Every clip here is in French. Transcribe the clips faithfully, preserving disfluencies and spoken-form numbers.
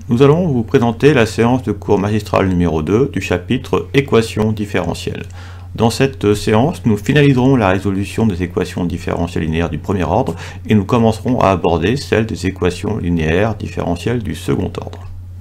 Nous allons vous présenter la séance de cours magistral numéro deux du chapitre Équations différentielles. Dans cette séance, nous finaliserons la résolution des équations différentielles linéaires du premier ordre et nous commencerons à aborder celle des équations linéaires différentielles du second ordre.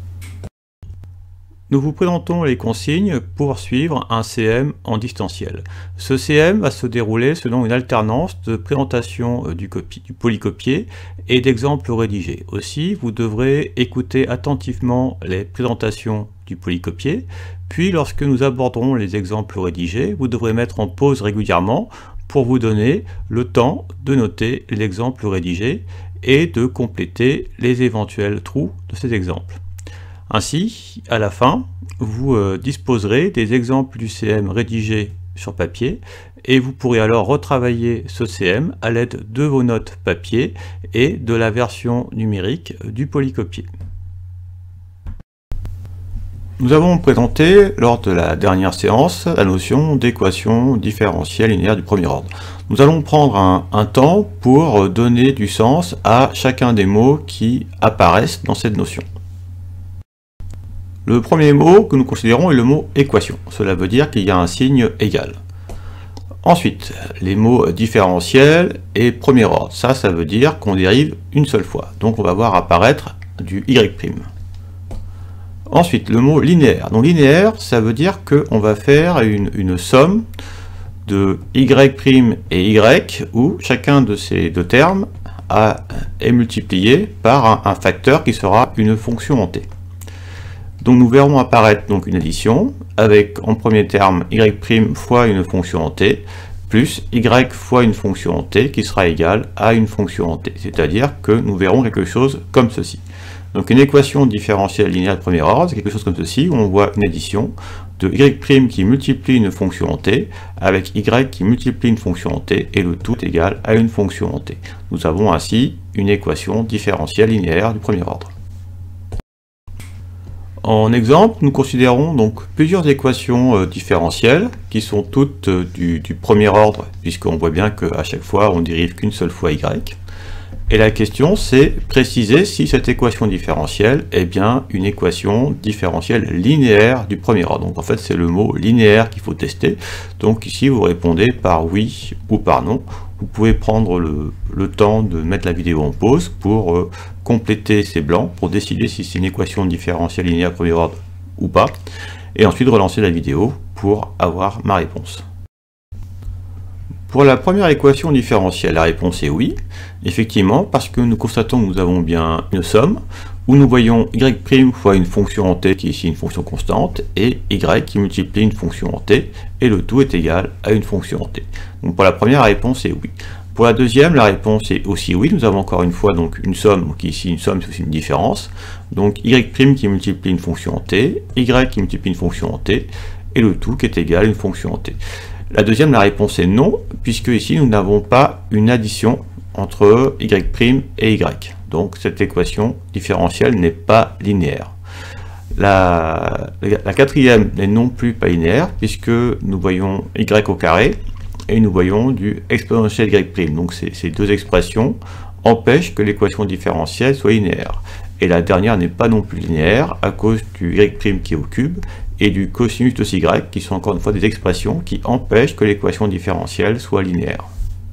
Nous vous présentons les consignes pour suivre un C M en distanciel. Ce C M va se dérouler selon une alternance de présentation du, copier, du polycopié et d'exemples rédigés. Aussi, vous devrez écouter attentivement les présentations du polycopié, puis lorsque nous aborderons les exemples rédigés, vous devrez mettre en pause régulièrement pour vous donner le temps de noter l'exemple rédigé et de compléter les éventuels trous de ces exemples. Ainsi, à la fin, vous euh, disposerez des exemples du C M rédigés sur papier et vous pourrez alors retravailler ce C M à l'aide de vos notes papier et de la version numérique du polycopié. Nous avons présenté lors de la dernière séance la notion d'équation différentielle linéaire du premier ordre. Nous allons prendre un, un temps pour donner du sens à chacun des mots qui apparaissent dans cette notion. Le premier mot que nous considérons est le mot équation. Cela veut dire qu'il y a un signe égal. Ensuite, les mots différentiels et premier ordre. Ça, ça veut dire qu'on dérive une seule fois. Donc on va voir apparaître du y'. Ensuite, le mot linéaire. Donc linéaire, ça veut dire qu'on va faire une, une somme de y' et y, où chacun de ces deux termes a, est multiplié par un, un facteur qui sera une fonction en t. Donc nous verrons apparaître donc une addition avec en premier terme y' fois une fonction en t plus y fois une fonction en t qui sera égale à une fonction en t. C'est-à-dire que nous verrons quelque chose comme ceci. Donc une équation différentielle linéaire de premier ordre, c'est quelque chose comme ceci, où on voit une addition de y' qui multiplie une fonction en t avec y qui multiplie une fonction en t et le tout est égal à une fonction en t. Nous avons ainsi une équation différentielle linéaire du premier ordre. En exemple, nous considérons donc plusieurs équations euh, différentielles qui sont toutes euh, du, du premier ordre, puisqu'on voit bien qu'à chaque fois on dérive qu'une seule fois y. Et la question c'est préciser si cette équation différentielle est bien une équation différentielle linéaire du premier ordre. Donc en fait c'est le mot linéaire qu'il faut tester. Donc ici vous répondez par oui ou par non. Vous pouvez prendre le, le temps de mettre la vidéo en pause pour euh, compléter ces blancs, pour décider si c'est une équation différentielle linéaire premier ordre ou pas, et ensuite relancer la vidéo pour avoir ma réponse. Pour la première équation différentielle, la réponse est oui, effectivement, parce que nous constatons que nous avons bien une somme, où nous voyons y' fois une fonction en t, qui est ici une fonction constante, et y qui multiplie une fonction en t, et le tout est égal à une fonction en t. Donc pour la première, la réponse est oui. Pour la deuxième, la réponse est aussi oui. Nous avons encore une fois donc une somme, qui est ici une somme, c'est aussi une différence. Donc y' qui multiplie une fonction en t, y qui multiplie une fonction en t, et le tout qui est égal à une fonction en t. La deuxième, la réponse est non, puisque ici nous n'avons pas une addition entre y' et y. Donc cette équation différentielle n'est pas linéaire. La, la quatrième n'est non plus pas linéaire, puisque nous voyons y au carré, et nous voyons du exponentiel y'. Donc ces, ces deux expressions empêchent que l'équation différentielle soit linéaire. Et la dernière n'est pas non plus linéaire, à cause du y' qui est au cube, et du cosinus de y, qui sont encore une fois des expressions qui empêchent que l'équation différentielle soit linéaire.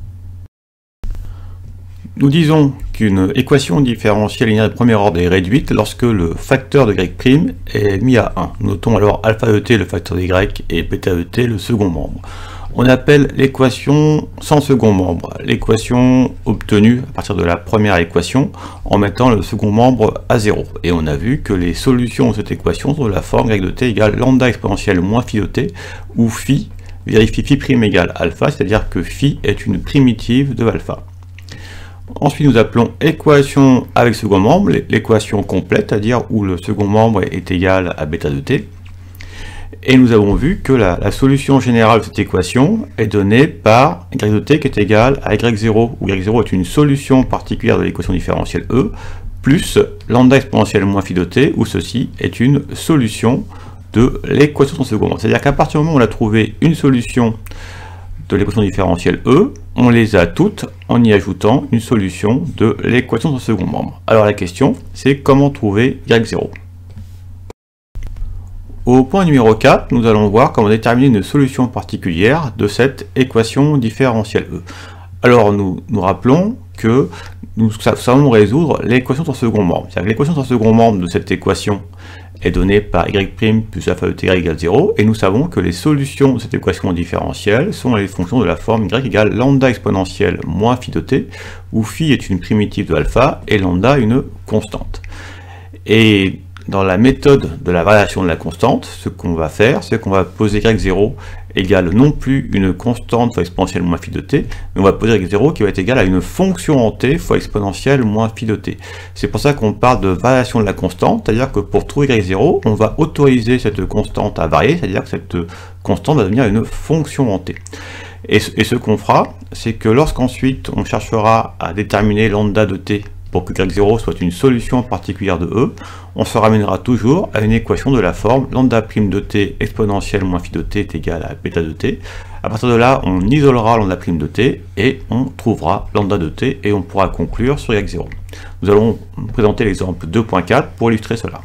Nous disons qu'une équation différentielle linéaire de premier ordre est réduite lorsque le facteur de y' est mis à un. Nous notons alors alpha de t le facteur de y et bêta de t le second membre. On appelle l'équation sans second membre l'équation obtenue à partir de la première équation en mettant le second membre à zéro. Et on a vu que les solutions de cette équation sont de la forme y de t égale lambda exponentielle moins phi de t, où phi vérifie phi' égale alpha, c'est-à-dire que phi est une primitive de alpha. Ensuite, nous appelons équation avec second membre l'équation complète, c'est-à-dire où le second membre est égal à bêta de t. Et nous avons vu que la, la solution générale de cette équation est donnée par y de t qui est égal à y zéro, où y zéro est une solution particulière de l'équation différentielle E, plus lambda exponentielle moins phi de t, où ceci est une solution de l'équation sans second membre. C'est-à-dire qu'à partir du moment où on a trouvé une solution de l'équation différentielle E, on les a toutes en y ajoutant une solution de l'équation de second membre. Alors la question, c'est comment trouver y zéro. Au point numéro quatre, nous allons voir comment déterminer une solution particulière de cette équation différentielle E. Alors nous nous rappelons que nous savons résoudre l'équation de second membre. L'équation de second membre de cette équation est donnée par y' plus alpha de t égale zéro, et nous savons que les solutions de cette équation différentielle sont les fonctions de la forme y égale lambda exponentielle moins phi de t, où phi est une primitive de alpha et lambda une constante. Et dans la méthode de la variation de la constante, ce qu'on va faire, c'est qu'on va poser y zéro égale non plus une constante fois exponentielle moins phi de t, mais on va poser y zéro qui va être égal à une fonction en t fois exponentielle moins phi de t. C'est pour ça qu'on parle de variation de la constante, c'est-à-dire que pour trouver y zéro, on va autoriser cette constante à varier, c'est-à-dire que cette constante va devenir une fonction en t. Et ce, et ce qu'on fera, c'est que lorsqu'ensuite on cherchera à déterminer lambda de t pour que y zéro soit une solution particulière de E, on se ramènera toujours à une équation de la forme lambda prime de t exponentielle moins phi de t est égal à bêta de t. À partir de là, on isolera lambda prime de t et on trouvera lambda de t et on pourra conclure sur y zéro. Nous allons présenter l'exemple deux point quatre pour illustrer cela.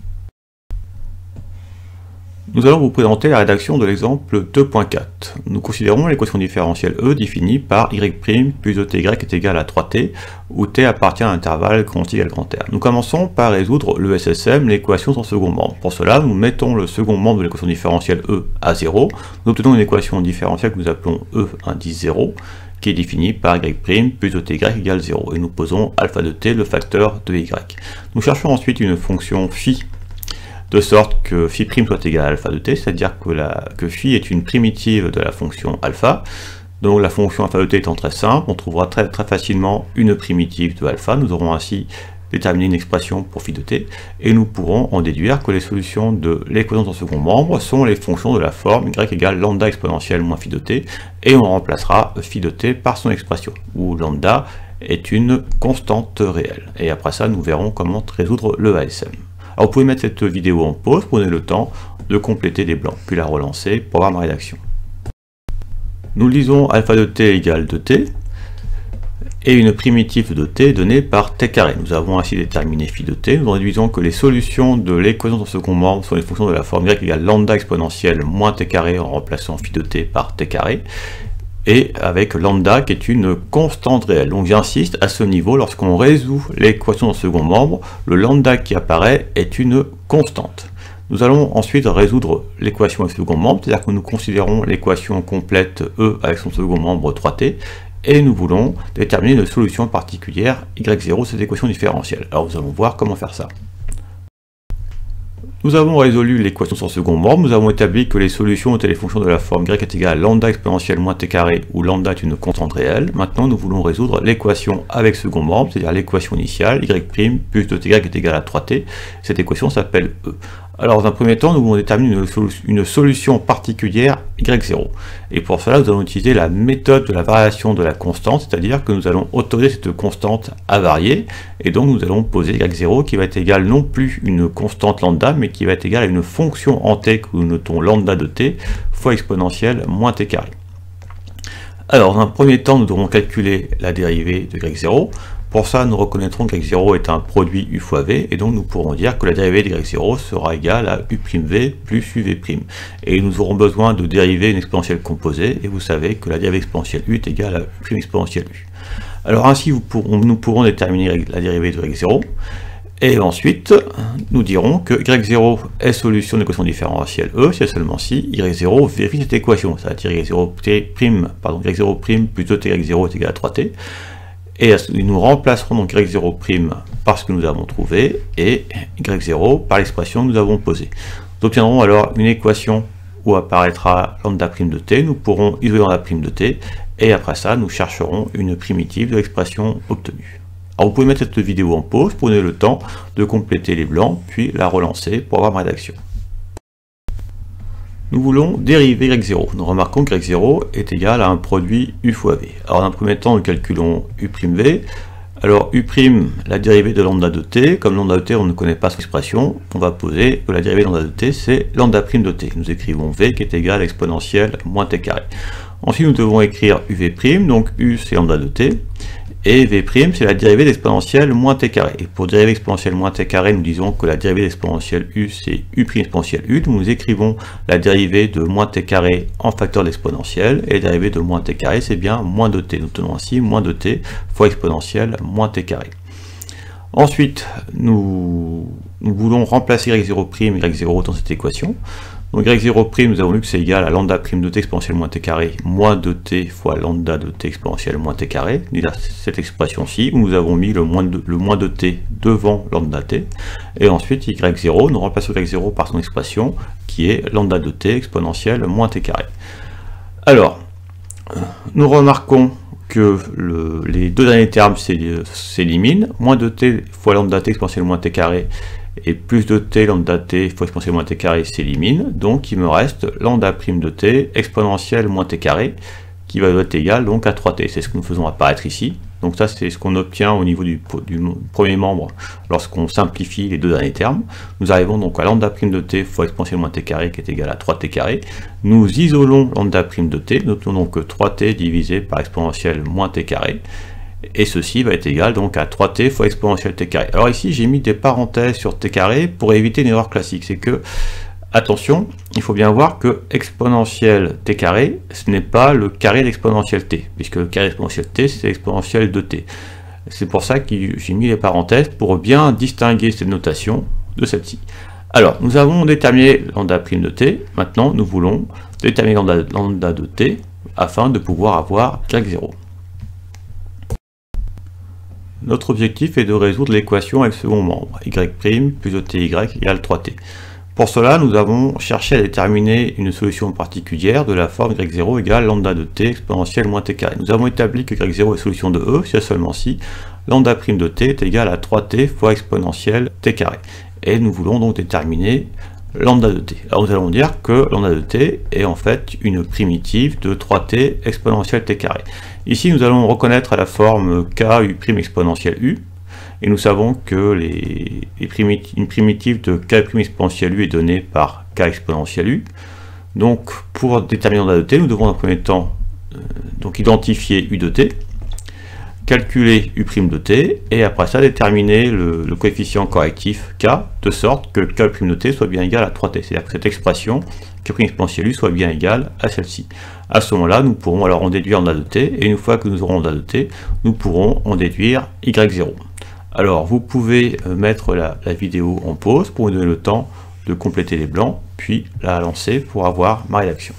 Nous allons vous présenter la rédaction de l'exemple deux point quatre. Nous considérons l'équation différentielle E définie par y' plus de ty est égal à trois t, où t appartient à l'intervalle grand I égale grand R. Nous commençons par résoudre le S S M, l'équation sans second membre. Pour cela, nous mettons le second membre de l'équation différentielle E à zéro. Nous obtenons une équation différentielle que nous appelons E indice zéro, qui est définie par y' plus de ty égale zéro. Et nous posons alpha de t, le facteur de y. Nous cherchons ensuite une fonction phi, de sorte que phi' soit égal à alpha de t, c'est-à-dire que, la, que phi est une primitive de la fonction alpha. Donc la fonction alpha de t étant très simple, on trouvera très, très facilement une primitive de alpha. Nous aurons ainsi déterminé une expression pour phi de t, et nous pourrons en déduire que les solutions de l'équation de second membre sont les fonctions de la forme y égale lambda exponentielle moins phi de t, et on remplacera phi de t par son expression, où lambda est une constante réelle. Et après ça, nous verrons comment résoudre le A S M. Alors vous pouvez mettre cette vidéo en pause, prenez le temps de compléter les blancs, puis la relancer pour voir ma rédaction. Nous lisons alpha de t égale deux t, et une primitive de t donnée par t carré. Nous avons ainsi déterminé phi de t, nous réduisons que les solutions de l'équation de second membre sont les fonctions de la forme y égale lambda exponentielle moins t carré en remplaçant phi de t par t carré, et avec lambda qui est une constante réelle. Donc j'insiste, à ce niveau, lorsqu'on résout l'équation de second membre, le lambda qui apparaît est une constante. Nous allons ensuite résoudre l'équation de second membre, c'est-à-dire que nous considérons l'équation complète E avec son second membre trois t, et nous voulons déterminer une solution particulière y zéro de cette équation différentielle. Alors nous allons voir comment faire ça. Nous avons résolu l'équation sur second membre, nous avons établi que les solutions étaient les fonctions de la forme y est égal à lambda exponentielle moins t carré, où lambda est une constante réelle. Maintenant, nous voulons résoudre l'équation avec second membre, c'est-à-dire l'équation initiale, y' plus de ty est égal à trois t. Cette équation s'appelle E. Alors, dans un premier temps, nous voulons déterminer une, solu une solution particulière y zéro. Et pour cela, nous allons utiliser la méthode de la variation de la constante, c'est-à-dire que nous allons autoriser cette constante à varier, et donc nous allons poser y zéro qui va être égal non plus une constante lambda, mais qui va être égal à une fonction en t que nous notons lambda de t fois exponentielle moins t carré. Alors, dans un premier temps, nous devrons calculer la dérivée de y zéro. Pour ça, nous reconnaîtrons que y zéro est un produit u fois v, et donc nous pourrons dire que la dérivée de y zéro sera égale à u'v plus uv'. Et nous aurons besoin de dériver une exponentielle composée, et vous savez que la dérivée exponentielle u est égale à u' exponentielle u. Alors ainsi, vous pourrons, nous pourrons déterminer la dérivée de y zéro, et ensuite, nous dirons que y zéro est solution de l'équation différentielle E, si et seulement si y zéro vérifie cette équation, c'est-à-dire y zéro prime, pardon, y zéro prime plus deux t y zéro est égal à trois t, et nous remplacerons donc y zéro prime par ce que nous avons trouvé, et y zéro par l'expression que nous avons posée. Nous obtiendrons alors une équation où apparaîtra lambda prime de t, nous pourrons isoler lambda prime de t, et après ça, nous chercherons une primitive de l'expression obtenue. Alors vous pouvez mettre cette vidéo en pause, prenez le temps de compléter les blancs, puis la relancer pour avoir ma rédaction. Nous voulons dériver y zéro. Nous remarquons que y zéro est égal à un produit u fois v. Alors dans un premier temps, nous calculons u'v. Alors u', la dérivée de lambda de t, comme lambda de t on ne connaît pas son expression, on va poser que la dérivée de lambda de t c'est lambda prime de t. Nous écrivons v qui est égal à exponentielle moins t carré. Ensuite, nous devons écrire uv', donc u c'est lambda de t, et v' c'est la dérivée d'exponentielle moins t carré. Et pour dérivée exponentielle moins t carré, nous disons que la dérivée d'exponentielle u c'est u' exponentielle u, donc nous écrivons la dérivée de moins t carré en facteur d'exponentielle, et la dérivée de moins t carré c'est bien moins de t. Nous tenons ainsi moins de t fois exponentielle moins t carré. Ensuite, nous, nous voulons remplacer y zéro', y zéro dans cette équation. Donc y zéro', nous avons vu que c'est égal à lambda prime de t exponentielle moins t carré moins de t fois lambda de t exponentielle moins t carré. Cette expression-ci, où nous avons mis le moins, de, le moins de t devant lambda t. Et ensuite, y zéro, nous remplaçons y zéro par son expression, qui est lambda de t exponentielle moins t carré. Alors, nous remarquons que le, les deux derniers termes s'éliminent. Moins de t fois lambda t exponentielle moins t carré et plus de t lambda t fois exponentielle moins t carré s'élimine, donc il me reste lambda prime de t exponentielle moins t carré qui va être égal donc à trois t. C'est ce que nous faisons apparaître ici. Donc ça c'est ce qu'on obtient au niveau du, du premier membre lorsqu'on simplifie les deux derniers termes. Nous arrivons donc à lambda prime de t fois exponentielle moins t carré qui est égal à trois t carré. Nous isolons lambda prime de t, nous obtenons donc trois t divisé par exponentielle moins t carré. Et ceci va être égal donc à trois t fois exponentielle t carré. Alors ici j'ai mis des parenthèses sur t carré pour éviter une erreur classique, c'est que, attention, il faut bien voir que exponentielle t carré, ce n'est pas le carré d'exponentielle t, puisque le carré d'exponentielle t c'est l'exponentielle de t. C'est pour ça que j'ai mis les parenthèses pour bien distinguer cette notation de celle-ci. Alors, nous avons déterminé lambda prime de t, maintenant nous voulons déterminer lambda, lambda de t afin de pouvoir avoir y zéro. Notre objectif est de résoudre l'équation avec le second membre, y' plus de ty égale trois t. Pour cela, nous avons cherché à déterminer une solution particulière de la forme y zéro égale lambda de t exponentielle moins t carré. Nous avons établi que y zéro est solution de E si et seulement si lambda prime de t est égal à trois t fois exponentielle t carré. Et nous voulons donc déterminer lambda de t. Alors nous allons dire que lambda de t est en fait une primitive de trois t exponentielle t carré. Ici nous allons reconnaître la forme k u' exponentielle u, et nous savons que les, les primit une primitive de k exponentielle u est donnée par k exponentielle u. Donc pour déterminer lambda de t, nous devons en premier temps euh, donc identifier u de t, calculer u' de t, et après ça déterminer le, le coefficient correctif k, de sorte que k' de t soit bien égal à trois t. C'est-à-dire que cette expression k' exponentielle u soit bien égale à celle-ci. À ce moment-là, nous pourrons alors en déduire lambda de t, et une fois que nous aurons lambda de t, nous pourrons en déduire y zéro. Alors, vous pouvez mettre la, la vidéo en pause pour vous donner le temps de compléter les blancs, puis la lancer pour avoir ma rédaction.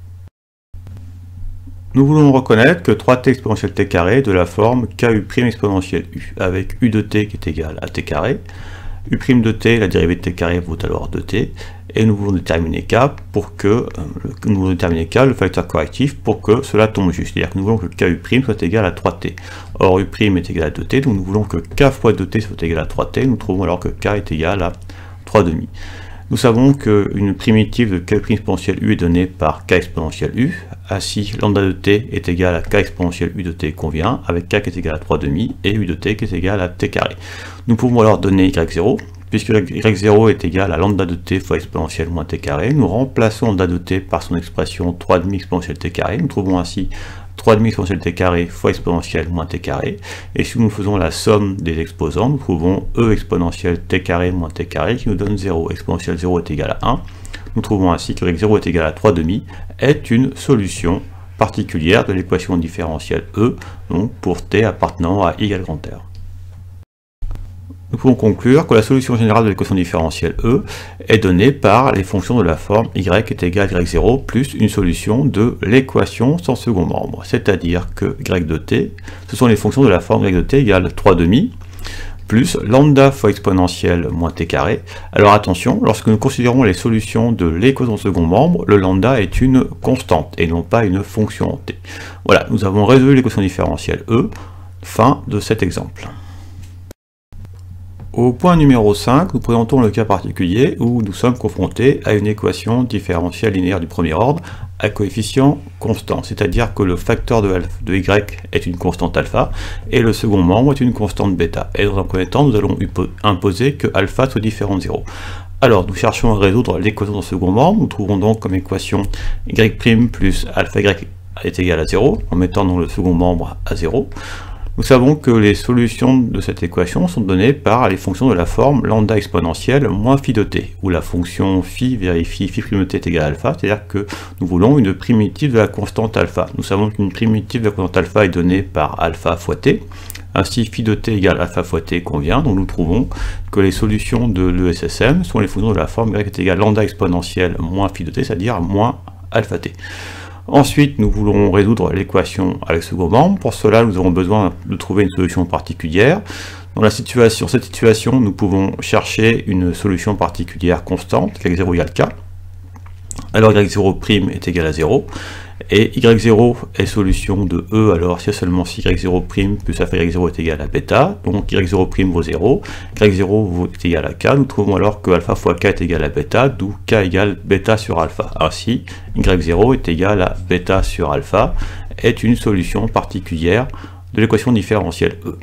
Nous voulons reconnaître que trois t exponentielle t carré est de la forme ku' exponentielle u, avec u de t qui est égal à t carré, u' de t, la dérivée de t carré vaut alors deux t, et nous voulons déterminer k pour que euh, nous voulons déterminer k, le facteur correctif, pour que cela tombe juste. C'est-à-dire que nous voulons que ku' soit égal à trois t. Or u' est égal à deux t, donc nous voulons que k fois deux t soit égal à trois t, nous trouvons alors que k est égal à trois demi. Nous savons qu'une primitive de k' exponentielle u est donnée par k exponentielle u. Ainsi, lambda de t est égal à k exponentielle u de t convient, avec k qui est égal à trois demi et u de t qui est égal à t carré. Nous pouvons alors donner y zéro, puisque y zéro est égal à lambda de t fois exponentielle moins t carré. Nous remplaçons lambda de t par son expression trois demi exponentielle t carré. Nous trouvons ainsi trois demi exponentielle t carré fois exponentielle moins t carré. Et si nous faisons la somme des exposants, nous trouvons e exponentielle t carré moins t carré qui nous donne zéro. Exponentielle zéro est égal à un. Nous trouvons ainsi que y zéro est égal à trois demi est une solution particulière de l'équation différentielle E, donc pour t appartenant à y grand R. Nous pouvons conclure que la solution générale de l'équation différentielle E est donnée par les fonctions de la forme y est égal à y zéro plus une solution de l'équation sans second membre. C'est-à-dire que y de t, ce sont les fonctions de la forme y de t égale trois demi plus lambda fois exponentielle moins t carré. Alors attention, lorsque nous considérons les solutions de l'équation sans second membre, le lambda est une constante et non pas une fonction en t. Voilà, nous avons résolu l'équation différentielle E. Fin de cet exemple. Au point numéro cinq, nous présentons le cas particulier où nous sommes confrontés à une équation différentielle linéaire du premier ordre à coefficient constant, c'est-à-dire que le facteur de, alpha, de y est une constante alpha et le second membre est une constante bêta. Et dans un premier temps, nous allons imposer que alpha soit différent de zéro. Alors, nous cherchons à résoudre l'équation de second membre. Nous trouvons donc comme équation y' plus alpha y, est égal à zéro, en mettant dans le second membre à zéro, nous savons que les solutions de cette équation sont données par les fonctions de la forme lambda exponentielle moins phi de t, où la fonction phi vérifie phi prime de t est égal à alpha, c'est-à-dire que nous voulons une primitive de la constante alpha. Nous savons qu'une primitive de la constante alpha est donnée par alpha fois t, ainsi phi de t égale alpha fois t convient, donc nous trouvons que les solutions de l'E S S M sont les fonctions de la forme y est égal lambda exponentielle moins phi de t, c'est-à-dire moins alpha t. Ensuite, nous voulons résoudre l'équation avec le second membre. Pour cela, nous avons besoin de trouver une solution particulière. Dans la situation, cette situation, nous pouvons chercher une solution particulière constante, y zéro égale k. Alors y zéro' est égal à zéro. Et y zéro est solution de E, alors si seulement si y zéro' plus alpha y zéro est égal à bêta, donc y zéro' vaut zéro, y zéro est égal à k, nous trouvons alors que alpha fois k est égal à bêta, d'où k égale bêta sur alpha. Ainsi, y zéro est égal à bêta sur alpha, est une solution particulière de l'équation différentielle E.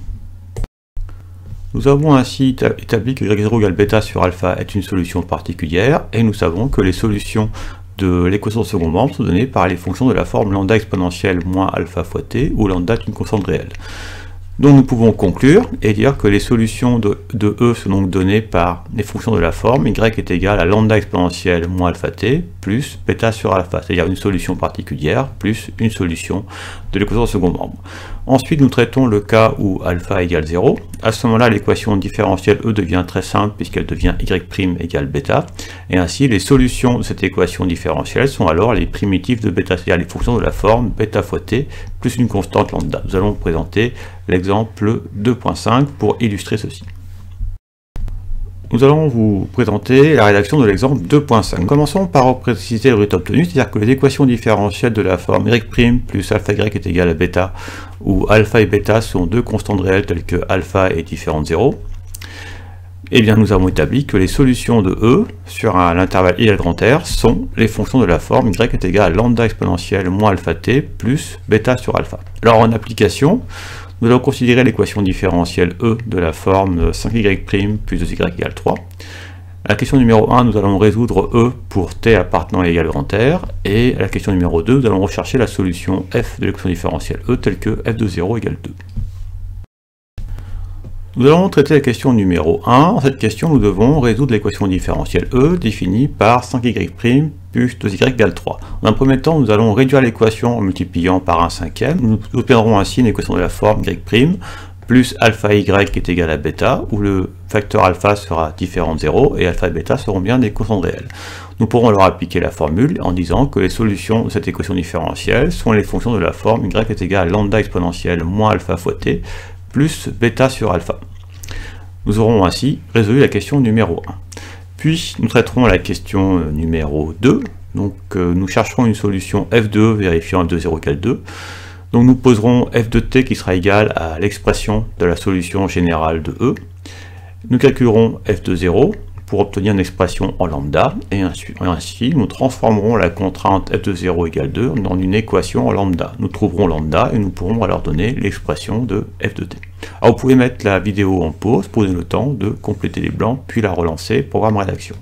Nous avons ainsi établi que y zéro égale bêta sur alpha est une solution particulière, et nous savons que les solutions de l'équation de second membre sont données par les fonctions de la forme lambda exponentielle moins alpha fois t, où lambda est une constante réelle. Donc nous pouvons conclure et dire que les solutions de, de E sont donc données par les fonctions de la forme y est égal à lambda exponentielle moins alpha t plus bêta sur alpha, c'est-à-dire une solution particulière plus une solution de l'équation de second membre. Ensuite, nous traitons le cas où alpha égale zéro. À ce moment-là, l'équation différentielle E devient très simple puisqu'elle devient y' égale bêta. Et ainsi, les solutions de cette équation différentielle sont alors les primitives de bêta, c'est-à-dire les fonctions de la forme bêta fois t plus une constante lambda. Nous allons présenter l'exemple deux point cinq pour illustrer ceci. Nous allons vous présenter la rédaction de l'exemple deux point cinq. Commençons par préciser le résultat obtenu, c'est-à-dire que les équations différentielles de la forme y' plus alpha y est égal à bêta, où alpha et bêta sont deux constantes réelles telles que alpha est différent de zéro. Eh bien, nous avons établi que les solutions de E sur l'intervalle I égale grand R sont les fonctions de la forme y est égal à lambda exponentielle moins alpha t plus bêta sur alpha. Alors en application, nous allons considérer l'équation différentielle E de la forme cinq y' plus deux y égale trois. À la question numéro un, nous allons résoudre E pour t appartenant à égal grand R, et à la question numéro deux, nous allons rechercher la solution f de l'équation différentielle E telle que f de zéro égale deux. Nous allons traiter la question numéro un. En cette question, nous devons résoudre l'équation différentielle E définie par cinq y' plus deux y égale trois. En un premier temps, nous allons réduire l'équation en multipliant par un cinquième. Nous obtiendrons ainsi une équation de la forme y' plus alpha y est égal à bêta, où le facteur alpha sera différent de zéro et alpha et bêta seront bien des constantes réelles. Nous pourrons alors appliquer la formule en disant que les solutions de cette équation différentielle sont les fonctions de la forme y est égal à lambda exponentielle moins alpha fois t plus bêta sur alpha. Nous aurons ainsi résolu la question numéro un. Puis nous traiterons la question numéro deux. Donc euh, nous chercherons une solution f de E vérifiant f de zéro égale deux. Donc nous poserons f de t qui sera égal à l'expression de la solution générale de E. Nous calculerons f de zéro pour obtenir une expression en lambda, et ainsi, ainsi nous transformerons la contrainte f de zéro égale deux dans une équation en lambda. Nous trouverons lambda et nous pourrons alors donner l'expression de f de t. Alors vous pouvez mettre la vidéo en pause pour donner le temps de compléter les blancs, puis la relancer, programme rédaction.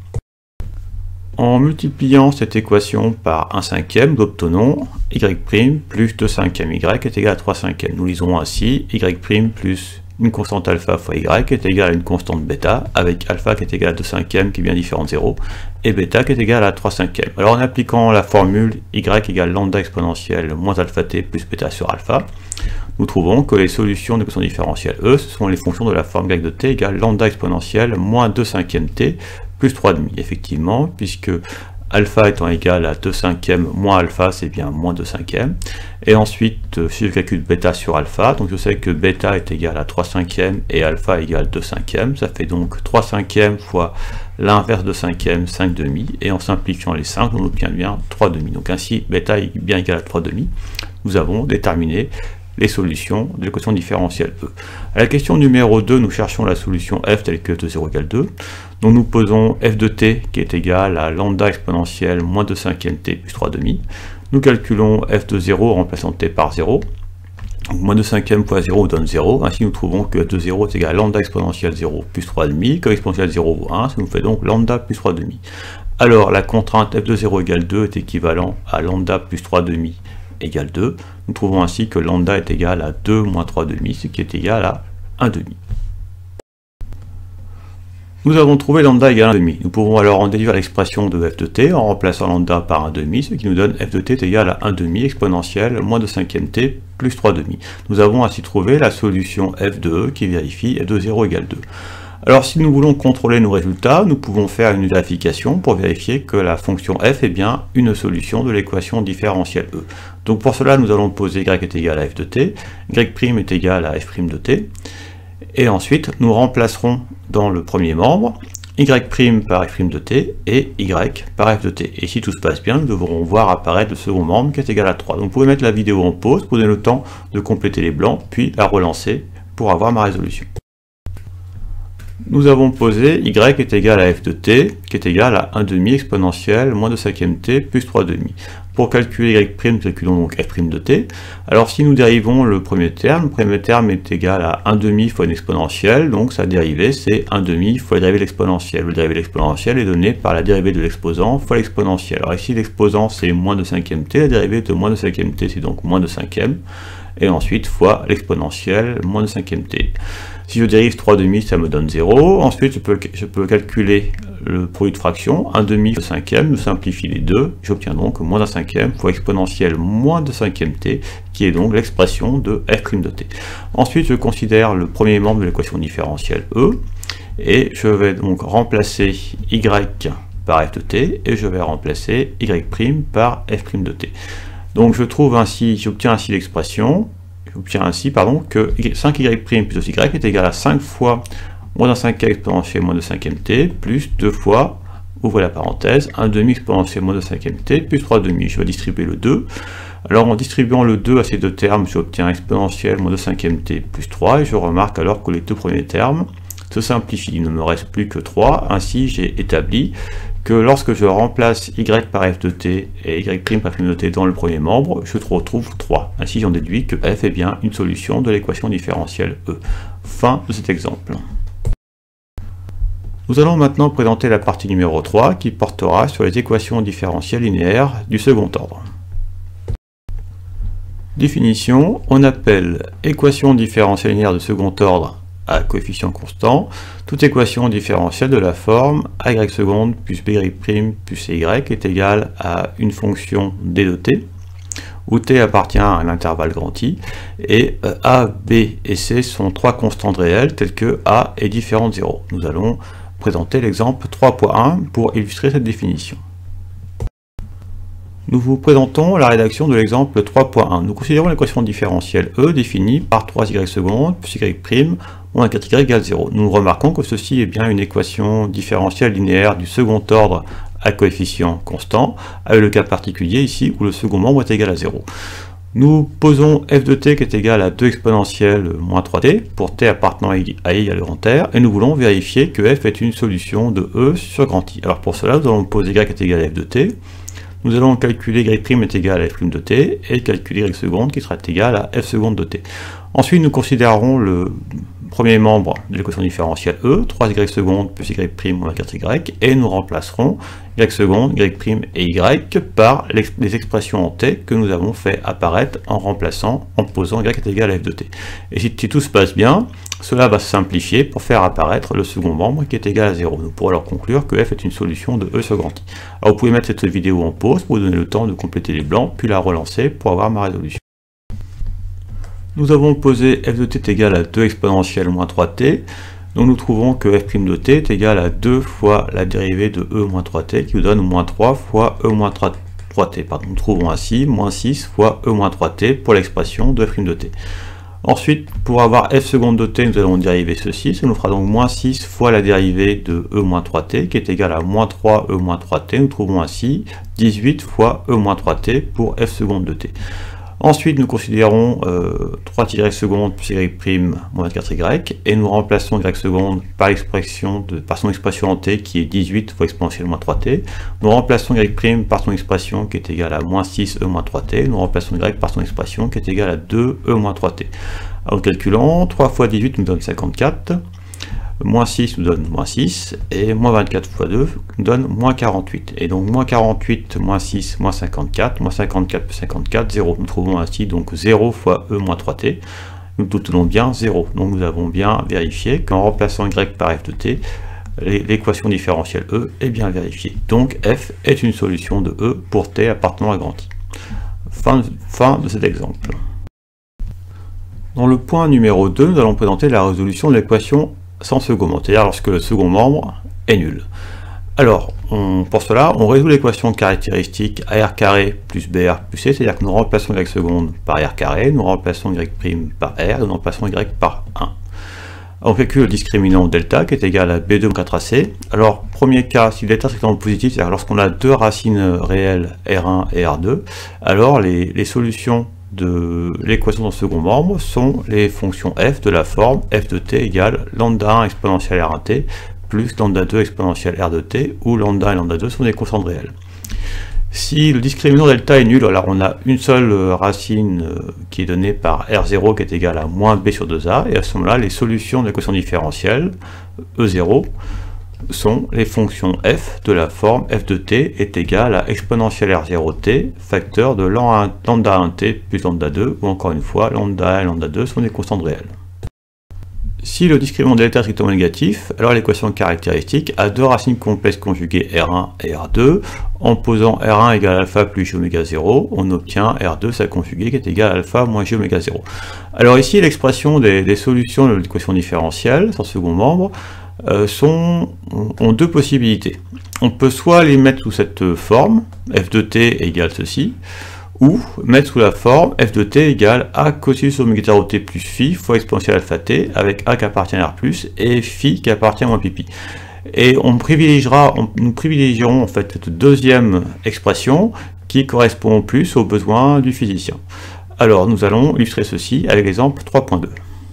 En multipliant cette équation par un cinquième, nous obtenons y' plus deux cinquièmes y est égal à trois cinquièmes. Nous lisons ainsi y' plus une constante alpha fois y est égale à une constante bêta, avec alpha qui est égal à deux cinquièmes qui est bien différent de zéro, et bêta qui est égal à trois cinquièmes. Alors en appliquant la formule y égale lambda exponentielle moins alpha t plus bêta sur alpha, nous trouvons que les solutions de l'équation différentielle E, ce sont les fonctions de la forme y de t égale lambda exponentielle moins deux cinquièmes t plus trois virgule cinq. Effectivement, puisque alpha étant égal à deux cinquièmes moins alpha, c'est bien moins deux cinquièmes. Et ensuite, si je calcule bêta sur alpha, donc je sais que bêta est égal à trois cinquièmes et alpha égale deux cinquièmes, ça fait donc trois cinquièmes fois l'inverse de cinquième, cinq demi, et en simplifiant les cinq, on obtient bien trois demi. Donc ainsi, bêta est bien égal à trois demi. Nous avons déterminé les solutions de l'équation différentielle E. À la question numéro deux, nous cherchons la solution f telle que f de zéro égale deux. Donc nous posons f de t qui est égal à lambda exponentielle moins deux cinquièmes t plus trois demi. Nous calculons f de zéro en remplaçant t par zéro. Donc moins deux cinquièmes fois zéro donne zéro. Ainsi nous trouvons que f de zéro est égal à lambda exponentielle zéro plus trois demi. Comme exponentielle zéro vaut un, ça nous fait donc lambda plus trois demi. Alors la contrainte f de zéro égale deux est équivalent à lambda plus trois demi égale deux. Nous trouvons ainsi que lambda est égal à deux moins trois demi, ce qui est égal à un demi. Nous avons trouvé lambda égale un demi. Nous pouvons alors en déduire l'expression de f de t en remplaçant lambda par un demi, ce qui nous donne f de t est égal à un demi exponentielle moins deux cinquièmes t plus trois demi. Nous avons ainsi trouvé la solution f de e qui vérifie f de zéro égale deux. Alors si nous voulons contrôler nos résultats, nous pouvons faire une vérification pour vérifier que la fonction f est bien une solution de l'équation différentielle e. Donc pour cela, nous allons poser y est égal à f de t, y' est égal à f' de t, et ensuite nous remplacerons dans le premier membre y' par f' de t et y par f de t. Et si tout se passe bien, nous devrons voir apparaître le second membre qui est égal à trois. Donc vous pouvez mettre la vidéo en pause pour donner le temps de compléter les blancs, puis la relancer pour avoir ma résolution. Nous avons posé y est égal à f de t, qui est égal à un demi exponentielle moins deux cinquièmes t plus trois demi. Pour calculer y', nous calculons donc f' de t. Alors si nous dérivons le premier terme, le premier terme est égal à un demi fois une exponentielle, donc sa dérivée c'est un demi fois la dérivée de l'exponentielle. Le dérivée de l'exponentielle est donné par la dérivée de l'exposant fois l'exponentielle. Alors ici l'exposant c'est moins deux cinquièmes t, la dérivée de moins deux cinquièmes t c'est donc moins deux cinquièmes, et ensuite fois l'exponentielle moins deux cinquièmes t. Si je dérive trois demi, ça me donne zéro. Ensuite, je peux, je peux calculer le produit de fraction. un demi fois cinquième, je simplifie les deux. J'obtiens donc moins un cinquième fois exponentielle moins deux cinquièmes t, qui est donc l'expression de f' de t. Ensuite, je considère le premier membre de l'équation différentielle E, et je vais donc remplacer y par f de t, et je vais remplacer y' par f' de t. Donc je trouve ainsi, j'obtiens ainsi l'expression, j'obtiens ainsi pardon, que cinq y' plus deux y est égal à cinq fois moins un cinquième exponentielle moins deux cinquièmes t plus deux fois, ouvrez la parenthèse, un demi exponentielle moins deux cinquièmes t plus trois demi. Je vais distribuer le deux. Alors en distribuant le deux à ces deux termes, j'obtiens exponentielle moins deux cinquièmes t plus trois, et je remarque alors que les deux premiers termes se simplifient. Il ne me reste plus que trois. Ainsi j'ai établi que lorsque je remplace y par f de t et y' par f' de t dans le premier membre, je retrouve trois. Ainsi j'en déduis que f est bien une solution de l'équation différentielle E. Fin de cet exemple. Nous allons maintenant présenter la partie numéro trois qui portera sur les équations différentielles linéaires du second ordre. Définition, on appelle équation différentielle linéaire de second ordre à coefficient constant, toute équation différentielle de la forme a y seconde plus by' plus cy est égale à une fonction d de t, où t appartient à un intervalle grand I, et a, b et c sont trois constantes réelles telles que a est différent de zéro. Nous allons présenter l'exemple trois point un pour illustrer cette définition. Nous vous présentons la rédaction de l'exemple trois point un. Nous considérons l'équation différentielle E définie par trois y secondes plus y' moins quatre y égale zéro. Nous remarquons que ceci est bien une équation différentielle linéaire du second ordre à coefficient constant, avec le cas particulier ici où le second membre est égal à zéro. Nous posons f de t qui est égal à deux exponentielle moins trois t pour t appartenant à i égale grand R, et nous voulons vérifier que f est une solution de E sur grand I. Alors pour cela, nous allons poser y est égal à f de t. Nous allons calculer y' est égal à f' de t et calculer y seconde qui sera égal à f seconde de t. Ensuite, nous considérons le premier membre de l'équation différentielle E, trois y seconde plus y' moins quatre y, et nous remplacerons y seconde, y' et y par les expressions en t que nous avons fait apparaître en remplaçant, en posant y est égal à f de t. Et si, si tout se passe bien, cela va se simplifier pour faire apparaître le second membre qui est égal à zéro. Nous pourrons alors conclure que f est une solution de E sur grand I. Alors vous pouvez mettre cette vidéo en pause pour vous donner le temps de compléter les blancs, puis la relancer pour avoir ma résolution. Nous avons posé f de t est égal à deux exponentielle moins trois t, donc nous trouvons que f' de t est égal à deux fois la dérivée de e moins trois t, qui nous donne moins trois fois e moins trois t. Pardon. Nous trouvons ainsi moins six fois e moins trois t pour l'expression de f' de t. Ensuite, pour avoir f seconde de t, nous allons dériver ceci, ça nous fera donc moins six fois la dérivée de e moins trois t, qui est égal à moins trois e moins trois t. Nous trouvons ainsi dix-huit fois e moins trois t pour f seconde de t. Ensuite, nous considérons euh, trois y seconde plus y' moins quatre y, et nous remplaçons y seconde par l'expression de par son expression en t qui est dix-huit fois exponentielle moins trois t. Nous remplaçons y' par son expression qui est égale à moins six e moins trois t. Nous remplaçons y par son expression qui est égale à deux e moins trois t. Alors, calculons, trois fois dix-huit nous donne cinquante-quatre. Moins six nous donne moins six, et moins vingt-quatre fois deux nous donne moins quarante-huit. Et donc moins quarante-huit, moins six, moins cinquante-quatre, moins cinquante-quatre plus cinquante-quatre, zéro. Nous trouvons ainsi donc zéro fois E moins trois T. Nous obtenons bien zéro. Donc nous avons bien vérifié qu'en remplaçant Y par f de t, l'équation différentielle E est bien vérifiée. Donc f est une solution de E pour t appartenant à grand I. Fin, fin de cet exemple. Dans le point numéro deux, nous allons présenter la résolution de l'équation sans second membre, c'est-à-dire lorsque le second membre est nul. Alors, on, pour cela, on résout l'équation caractéristique A R carré plus B R plus C, c'est-à-dire que nous remplaçons Y seconde par R carré, nous remplaçons Y prime par R, et nous remplaçons Y par un. On calcule le discriminant delta qui est égal à B deux moins quatre A C. Alors, premier cas, si delta est strictement positif, c'est-à-dire lorsqu'on a deux racines réelles R un et R deux, alors les, les solutions de l'équation dans le second membre sont les fonctions f de la forme f de t égale lambda un exponentielle R un t plus lambda deux exponentielle R de t, où lambda et lambda deux sont des constantes réelles. Si le discriminant delta est nul, alors on a une seule racine qui est donnée par R zéro qui est égale à moins B sur deux A, et à ce moment-là, les solutions de l'équation différentielle E zéro sont les fonctions f de la forme f de t est égale à exponentielle R zéro t, facteur de lambda un t plus lambda deux, ou encore une fois, lambda un et lambda deux sont des constantes réelles. Si le discriminant delta est strictement négatif, alors l'équation caractéristique a deux racines complexes conjuguées R un et R deux. En posant R un égale alpha plus J oméga zéro, on obtient R deux sa conjuguée qui est égale à alpha moins J oméga zéro. Alors ici, l'expression des, des solutions de l'équation différentielle, sans second membre, euh, sont, ont deux possibilités. On peut soit les mettre sous cette forme, f de t égale ceci, ou mettre sous la forme f de t égale a cosinus oméga zéro t plus phi fois exponentielle alpha t, avec a qui appartient à R plus et phi qui appartient à moins pi. Et on privilégiera, on, nous privilégierons en fait cette deuxième expression qui correspond plus aux besoins du physicien. Alors nous allons illustrer ceci avec l'exemple trois point deux.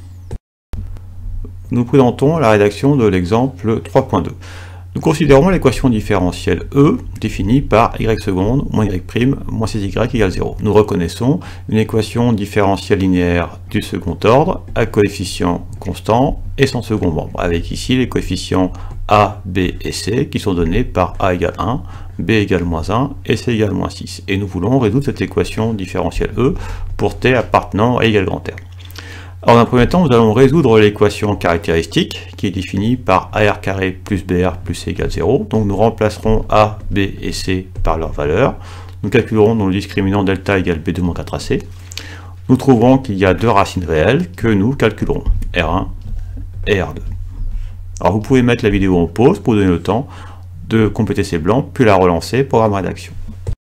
Nous présentons la rédaction de l'exemple trois point deux. Nous considérons l'équation différentielle E définie par y seconde moins y prime moins six y égale zéro. Nous reconnaissons une équation différentielle linéaire du second ordre à coefficient constant et sans second membre, avec ici les coefficients A, B et C qui sont donnés par A égale un, B égale moins un et C égale moins six. Et nous voulons résoudre cette équation différentielle E pour t appartenant à égal grand R. Alors, dans un premier temps, nous allons résoudre l'équation caractéristique qui est définie par A R carré plus B R plus C égale zéro. Donc nous remplacerons A, B et C par leurs valeurs. Nous calculerons donc le discriminant delta égale B deux moins quatre A C. Nous trouverons qu'il y a deux racines réelles que nous calculerons, R un et R deux. Alors vous pouvez mettre la vidéo en pause pour donner le temps de compléter ces blancs, puis la relancer, programme rédaction.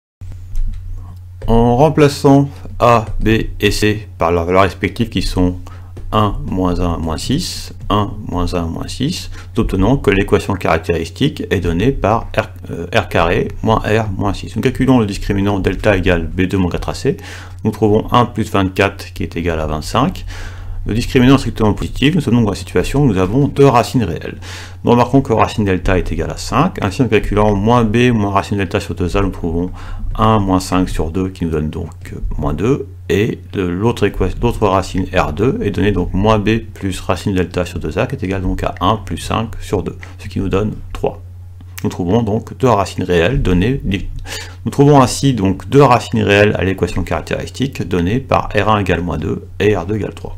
En remplaçant A, B et C par leurs valeurs respectives qui sont un, moins un, moins six, un, moins un, moins six, nous obtenons que l'équation caractéristique est donnée par R, euh, R carré moins R moins six. Nous calculons le discriminant delta égale B deux moins quatre A C. Nous trouvons un plus vingt-quatre qui est égal à vingt-cinq. Le discriminant est strictement positif, nous sommes donc dans la situation où nous avons deux racines réelles. Nous remarquons que racine delta est égale à cinq, ainsi en calculant moins b moins racine delta sur deux a, nous trouvons un moins cinq sur deux qui nous donne donc moins deux, et l'autre racine R deux est donnée donc moins b plus racine delta sur deux a qui est égal donc à un plus cinq sur deux, ce qui nous donne trois. Nous trouvons donc deux racines réelles données. Nous trouvons ainsi donc deux racines réelles à l'équation caractéristique donnée par R un égale moins deux et R deux égale trois.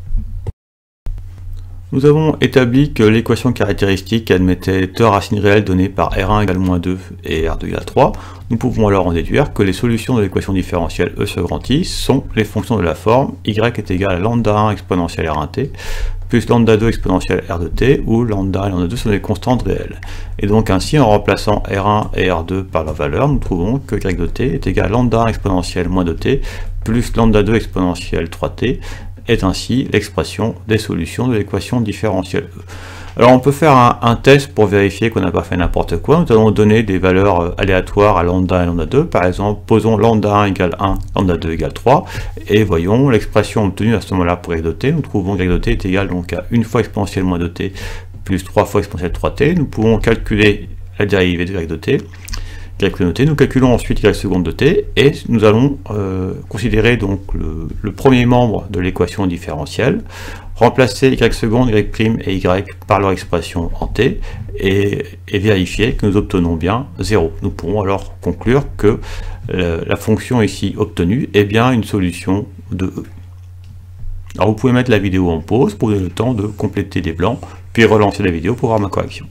Nous avons établi que l'équation caractéristique admettait deux racines réelles données par R un égale moins deux et R deux égale trois. Nous pouvons alors en déduire que les solutions de l'équation différentielle E sur grand I sont les fonctions de la forme y est égal à lambda un exponentielle R un t plus lambda deux exponentielle R de t, où lambda et lambda deux sont des constantes réelles. Et donc ainsi, en remplaçant R un et R deux par leur valeur, nous trouvons que y de t est égal à lambda un exponentielle moins deux t plus lambda deux exponentielle trois t, est ainsi l'expression des solutions de l'équation différentielle E. Alors on peut faire un, un test pour vérifier qu'on n'a pas fait n'importe quoi. Nous allons donner des valeurs aléatoires à lambda et lambda deux. Par exemple, posons lambda un égale un, lambda deux égale trois, et voyons l'expression obtenue à ce moment-là pour y de t. Nous trouvons que y de t est égal donc à une fois exponentielle moins deux t plus trois fois exponentielle trois t. Nous pouvons calculer la dérivée de y de t. Nous calculons ensuite y seconde de t, et nous allons euh, considérer donc le, le premier membre de l'équation différentielle, remplacer y seconde, y prime et y par leur expression en t et, et vérifier que nous obtenons bien zéro. Nous pourrons alors conclure que euh, la fonction ici obtenue est bien une solution de E. Alors vous pouvez mettre la vidéo en pause pour donner le temps de compléter les blancs, puis relancer la vidéo pour voir ma correction.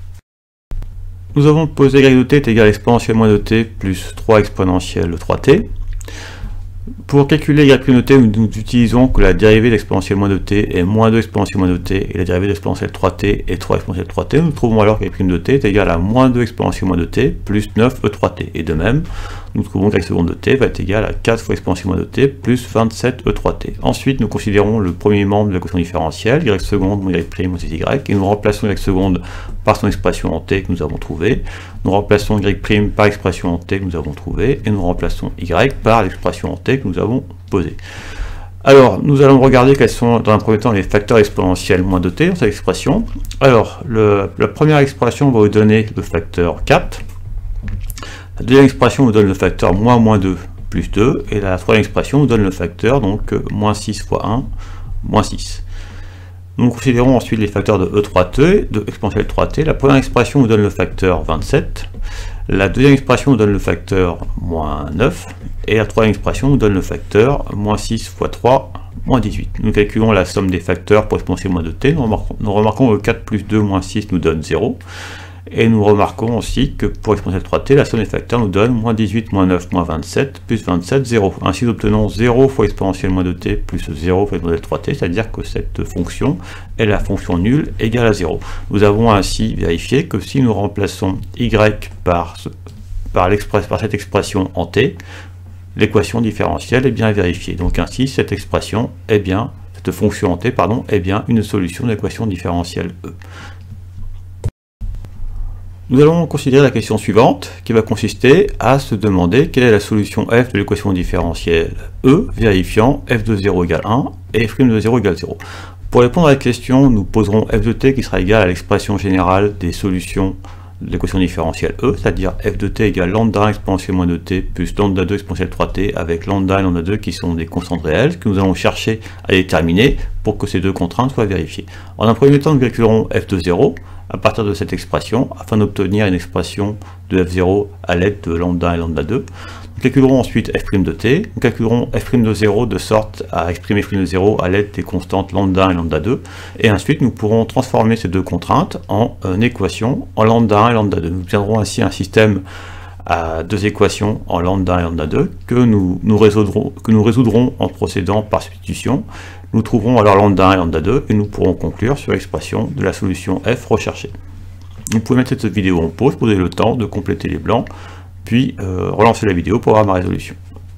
Nous avons posé y de t est égal à exponentielle moins de t plus trois exponentielle trois t. Pour calculer y' de t, nous, nous utilisons que la dérivée d'exponentielle moins de t est moins deux exponentielle moins de t et la dérivée d'exponentielle trois t est trois exponentielle trois t. Nous trouvons alors que y' de t est égal à moins deux exponentielle moins de t plus neuf e trois t. Et de même, nous trouvons que y' seconde de t va être égal à quatre fois exponentielle moins de t plus vingt-sept e trois t. Ensuite, nous considérons le premier membre de l'équation différentielle, y seconde moins y' moins y, et nous remplaçons y seconde par son expression en t que nous avons trouvée. Nous remplaçons y' par l'expression en t que nous avons trouvée, et nous remplaçons y par l'expression en t que nous avons posée. Alors, nous allons regarder quels sont, dans un premier temps, les facteurs exponentiels moins de t dans cette expression. Alors, le, la première expression va vous donner le facteur quatre. La deuxième expression nous donne le facteur moins moins deux plus deux, et la troisième expression nous donne le facteur, donc moins six fois un, moins six. Nous considérons ensuite les facteurs de e trois t, de exponentielle trois t. La première expression nous donne le facteur vingt-sept, la deuxième expression nous donne le facteur moins neuf, et la troisième expression nous donne le facteur moins six fois trois, moins dix-huit. Nous calculons la somme des facteurs pour exponentielle moins de t. Nous remarquons, nous remarquons que quatre plus deux moins six nous donne zéro. Et nous remarquons aussi que pour exponentielle trois t, la somme des facteurs nous donne moins dix-huit, moins neuf, moins vingt-sept, plus vingt-sept, zéro. Ainsi, nous obtenons zéro fois exponentielle moins de t plus zéro fois exponentielle trois t, c'est-à-dire que cette fonction est la fonction nulle égale à zéro. Nous avons ainsi vérifié que si nous remplaçons y par, ce, par, par cette expression en t, l'équation différentielle est bien vérifiée. Donc ainsi, cette expression est bien, cette fonction en t, pardon, est bien une solution de l'équation différentielle E. Nous allons considérer la question suivante, qui va consister à se demander quelle est la solution f de l'équation différentielle E, vérifiant f de zéro égale un et f' de zéro égale zéro. Pour répondre à la question, nous poserons f de t qui sera égal à l'expression générale des solutions de l'équation différentielle E, c'est-à-dire f de t égale lambda un exponentielle moins de t plus lambda deux exponentielle trois t, avec lambda et lambda deux qui sont des constantes réelles, que nous allons chercher à déterminer pour que ces deux contraintes soient vérifiées. En un premier temps, nous calculerons f de zéro à partir de cette expression, afin d'obtenir une expression de f zéro à l'aide de lambda et lambda deux. Nous calculerons ensuite f' de t, nous calculerons f' de zéro de sorte à exprimer f' de zéro à l'aide des constantes lambda et lambda deux, et ensuite nous pourrons transformer ces deux contraintes en une équation en lambda un et lambda deux. Nous obtiendrons ainsi un système à deux équations en lambda et lambda deux que nous, nous résoudrons, que nous résoudrons en procédant par substitution. Nous trouverons alors lambda un et lambda deux et nous pourrons conclure sur l'expression de la solution f recherchée. Vous pouvez mettre cette vidéo en pause pour donner le temps de compléter les blancs, puis euh, relancer la vidéo pour avoir ma résolution.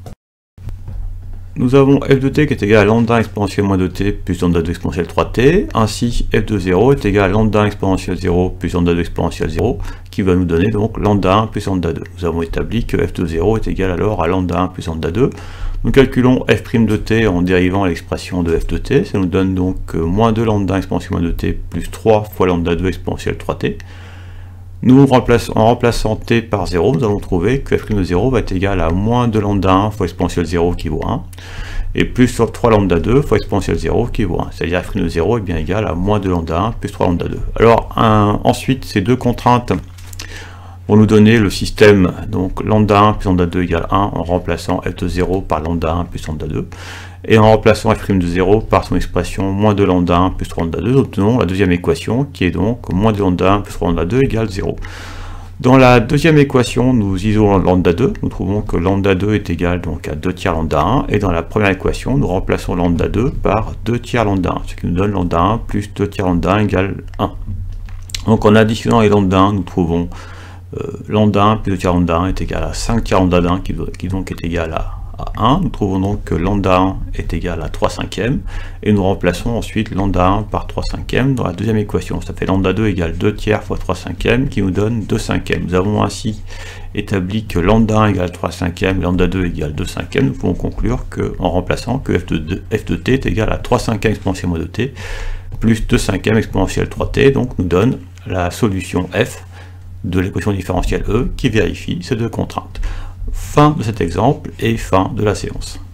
Nous avons f de t qui est égal à lambda un exponentielle moins de t plus lambda deux exponentielle trois t, ainsi f de zéro est égal à lambda un exponentielle zéro plus lambda deux exponentielle zéro, qui va nous donner donc lambda un plus lambda deux. Nous avons établi que f de zéro est égal alors à lambda un plus lambda deux. Nous calculons f' de t en dérivant l'expression de f de t, ça nous donne donc moins deux lambda un exponentielle moins de t plus trois fois lambda deux exponentielle trois t. Nous remplaçons, en remplaçant t par zéro, nous allons trouver que f' de zéro va être égal à moins deux lambda un fois exponentielle zéro qui vaut un, et plus trois lambda deux fois exponentielle zéro qui vaut un. C'est-à-dire f' de zéro est bien égal à moins deux lambda un plus trois lambda deux. Alors un, ensuite, ces deux contraintes vont nous donner le système donc lambda un plus lambda deux égale un en remplaçant f de zéro par lambda un plus lambda deux. Et en remplaçant f' de zéro par son expression moins deux lambda un plus trois lambda deux, nous obtenons la deuxième équation qui est donc moins deux lambda un plus trois lambda deux égale zéro. Dans la deuxième équation, nous isolons lambda deux, nous trouvons que lambda deux est égal donc à deux tiers lambda un, et dans la première équation, nous remplaçons lambda deux par deux tiers lambda un, ce qui nous donne lambda un plus deux tiers lambda un égale un. Donc en additionnant les lambda un, nous trouvons euh, lambda un plus deux tiers lambda un est égal à cinq tiers lambda un, qui, qui donc est égal à un. Nous trouvons donc que lambda un est égal à trois cinquièmes et nous remplaçons ensuite lambda un par trois cinquièmes dans la deuxième équation. Ça fait lambda deux égale deux tiers fois trois cinquièmes qui nous donne deux cinquièmes. Nous avons ainsi établi que lambda un égale trois cinquièmes et lambda deux égale deux cinquièmes. Nous pouvons conclure que, en remplaçant que f de, de, f de t est égal à trois cinquièmes exponentielle moins de t plus deux cinquièmes exponentielle trois t, donc nous donne la solution f de l'équation différentielle E qui vérifie ces deux contraintes. Fin de cet exemple et fin de la séance.